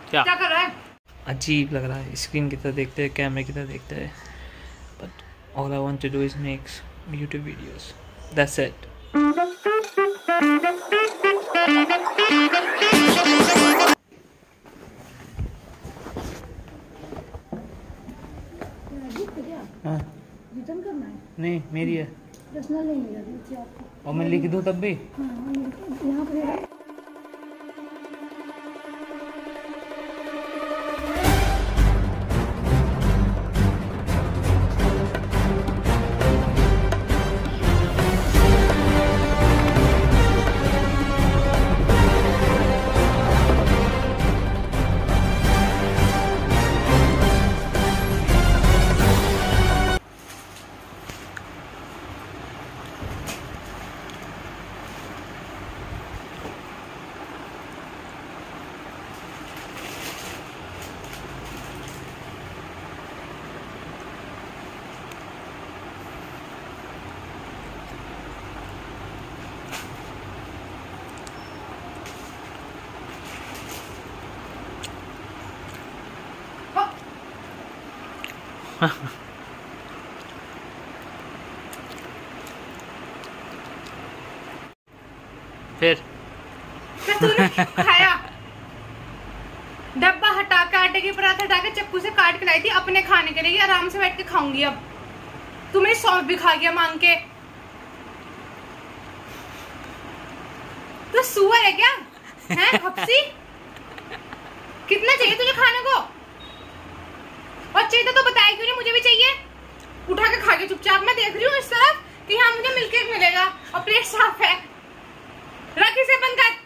क्या कर रहा है? अजीब लग रहा है, स्क्रीन की तरह देखते हैं, कैमरे की तरह देखते हैं, but all I want to do is make YouTube videos, that's it. हाँ रिटर्न करना है? नहीं, मेरी है। पर्सनल नहीं है आपको। और मैं लिख दूँ तब भी? हाँ, यहाँ पे फिर तूने खाया? डब्बा हटा के, आटे की पराठा हटा के चक्कू से काट के लाई थी अपने खाने के लिए, आराम से बैठ के खाऊंगी। अब तुम्हें सौंफ भी खा गया मांग के। तो सुअर है क्या? हैं हप्सी? कितना चाहिए तुझे खाने को? और चाहिए तो बताया क्यों नहीं? मुझे भी चाहिए। उठा के खा गया चुपचाप। मैं देख रही हूँ इस तरफ कि यहाँ मुझे मिल्ककेक मिलेगा और प्लेट साफ है। रख इसे बंद कर।